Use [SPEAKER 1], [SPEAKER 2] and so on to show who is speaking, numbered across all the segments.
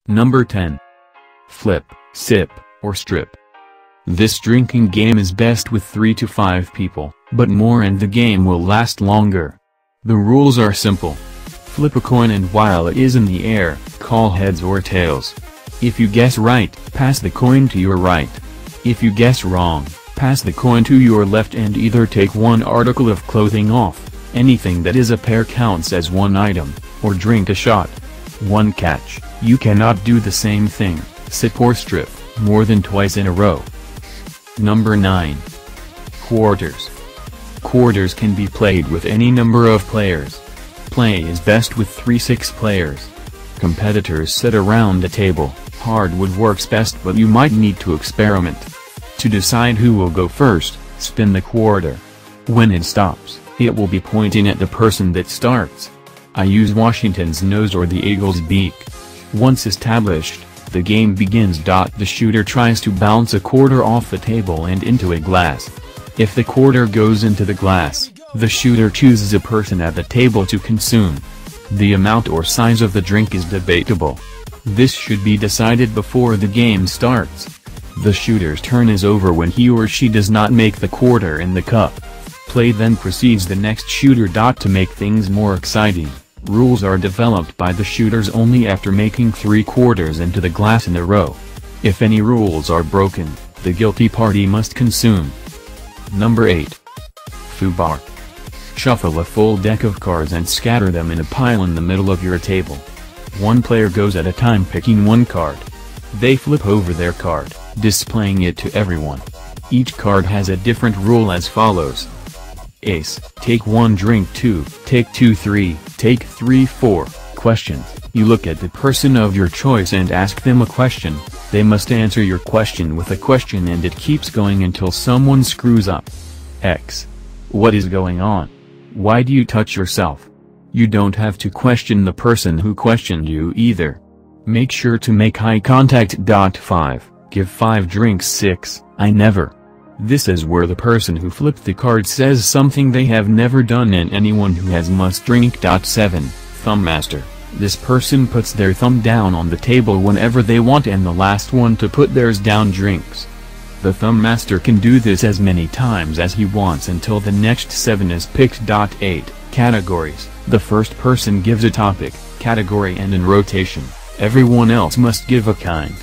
[SPEAKER 1] Number 10. Flip, sip, or strip. This drinking game is best with 3 to 5 people, but more and the game will last longer. The rules are simple. Flip a coin and while it is in the air, call heads or tails. If you guess right, pass the coin to your right. If you guess wrong, pass the coin to your left and either take one article of clothing off, anything that is a pair counts as one item, or drink a shot. One catch, you cannot do the same thing, sip or strip, more than twice in a row. Number 9. Quarters. Quarters can be played with any number of players. Play is best with 3-6 players. Competitors sit around a table, hardwood works best but you might need to experiment. To decide who will go first, spin the quarter. When it stops, it will be pointing at the person that starts. I use Washington's nose or the eagle's beak. Once established, the game begins. The shooter tries to bounce a quarter off the table and into a glass. If the quarter goes into the glass, the shooter chooses a person at the table to consume. The amount or size of the drink is debatable. This should be decided before the game starts. The shooter's turn is over when he or she does not make the quarter in the cup. Play then proceeds the next shooter. To make things more exciting, rules are developed by the shooters only after making 3 quarters into the glass in a row. If any rules are broken, the guilty party must consume. Number 8. Foobar. Shuffle a full deck of cards and scatter them in a pile in the middle of your table. One player goes at a time picking one card. They flip over their card, displaying it to everyone. Each card has a different rule as follows. Ace, take 1 drink. 2, take 2. 3, take 3. 4, questions. You look at the person of your choice and ask them a question. They must answer your question with a question and it keeps going until someone screws up. X. What is going on? Why do you touch yourself? You don't have to question the person who questioned you either. Make sure to make eye contact. 5, give 5 drinks. 6, I never. This is where the person who flipped the card says something they have never done and anyone who has must drink. 7, Thumb Master. This person puts their thumb down on the table whenever they want and the last one to put theirs down drinks. The Thumb Master can do this as many times as he wants until the next 7 is picked. 8, Categories. The first person gives a topic, category and in rotation, everyone else must give a kind.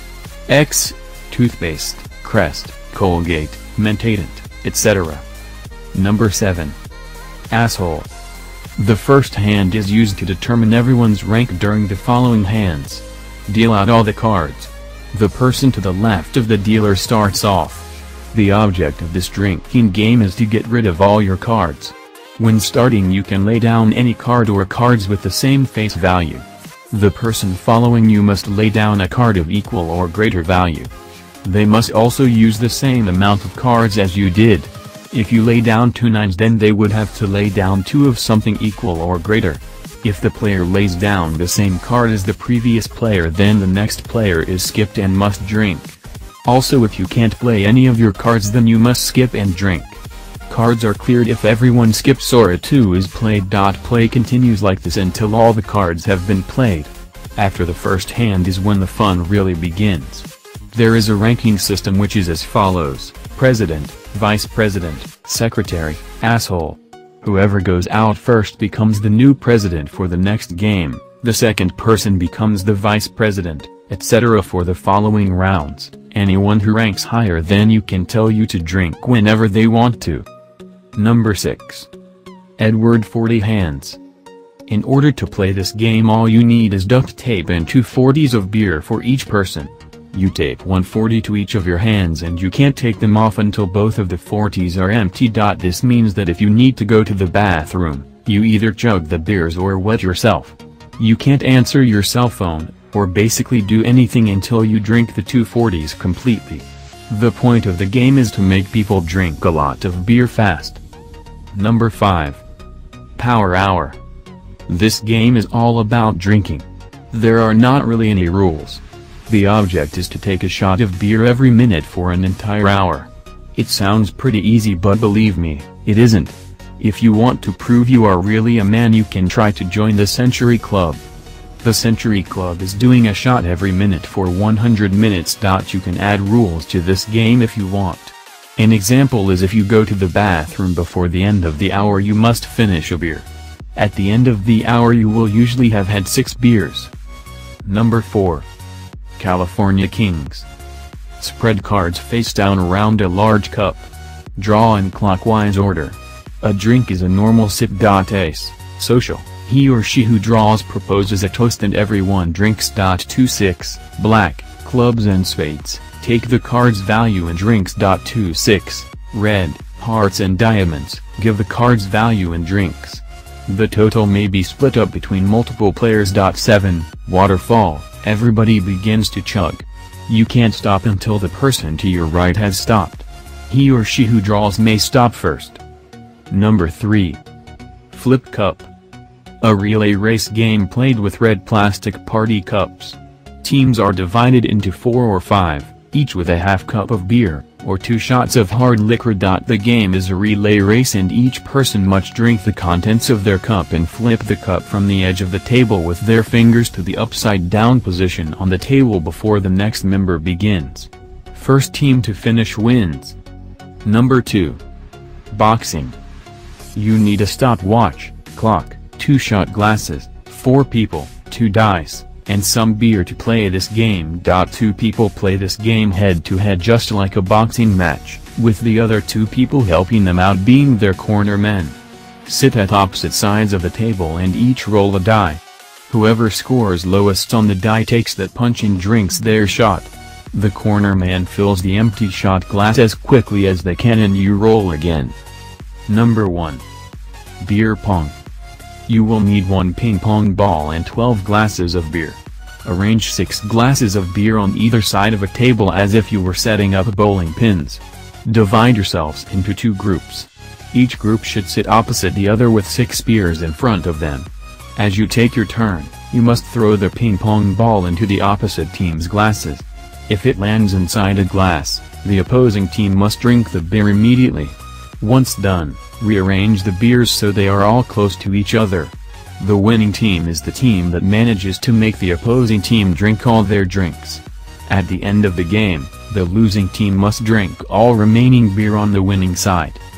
[SPEAKER 1] X. Toothpaste, Crest, Colgate, Menthadent, etc. Number 7. Asshole. The first hand is used to determine everyone's rank during the following hands. Deal out all the cards. The person to the left of the dealer starts off. The object of this drinking game is to get rid of all your cards. When starting you can lay down any card or cards with the same face value. The person following you must lay down a card of equal or greater value. They must also use the same amount of cards as you did. If you lay down 2 9s then they would have to lay down 2 of something equal or greater. If the player lays down the same card as the previous player then the next player is skipped and must drink. Also if you can't play any of your cards then you must skip and drink. Cards are cleared if everyone skips or a 2 is played. Play continues like this until all the cards have been played. After the first hand is when the fun really begins. There is a ranking system which is as follows: President, Vice President, Secretary, Asshole. Whoever goes out first becomes the new president for the next game, the second person becomes the vice president, etc. for the following rounds. Anyone who ranks higher than you can tell you to drink whenever they want to. Number 6. Edward 40 Hands. In order to play this game all you need is duct tape and 2 40s of beer for each person. You tape 1 40 to each of your hands and you can't take them off until both of the 40s are empty. This means that if you need to go to the bathroom, you either chug the beers or wet yourself. You can't answer your cell phone, or basically do anything until you drink the 2 40s completely. The point of the game is to make people drink a lot of beer fast. Number 5. Power Hour. This game is all about drinking. There are not really any rules. The object is to take a shot of beer every minute for an entire hour. It sounds pretty easy but believe me, it isn't. If you want to prove you are really a man you can try to join the Century Club. The Century Club is doing a shot every minute for 100 minutes. You can add rules to this game if you want. An example is if you go to the bathroom before the end of the hour you must finish a beer. At the end of the hour you will usually have had 6 beers. Number 4. California Kings. Spread cards face down around a large cup. Draw in clockwise order. A drink is a normal sip. Ace, social, he or she who draws proposes a toast and everyone drinks. 26, black, clubs and spades, take the card's value and drinks. 26, red, hearts and diamonds, give the card's value and drinks. The total may be split up between multiple players. 7, waterfall, everybody begins to chug. You can't stop until the person to your right has stopped. He or she who draws may stop first. Number 3. Flip Cup. A relay race game played with red plastic party cups. Teams are divided into 4 or 5, each with a half cup of beer, or 2 shots of hard liquor. The game is a relay race and each person must drink the contents of their cup and flip the cup from the edge of the table with their fingers to the upside down position on the table before the next member begins. First team to finish wins. Number 2. Boxing. You need a stopwatch, clock, 2 shot glasses, 4 people, 2 dice, and some beer to play this game. 2 people play this game head to head just like a boxing match, with the other 2 people helping them out being their corner men. Sit at opposite sides of the table and each roll a die. Whoever scores lowest on the die takes that punch and drinks their shot. The corner man fills the empty shot glass as quickly as they can and you roll again. Number 1. Beer pong. You will need 1 ping pong ball and 12 glasses of beer. Arrange 6 glasses of beer on either side of a table as if you were setting up bowling pins. Divide yourselves into 2 groups. Each group should sit opposite the other with 6 beers in front of them. As you take your turn, you must throw the ping pong ball into the opposite team's glasses. If it lands inside a glass, the opposing team must drink the beer immediately. Once done, rearrange the beers so they are all close to each other. The winning team is the team that manages to make the opposing team drink all their drinks. At the end of the game, the losing team must drink all remaining beer on the winning side.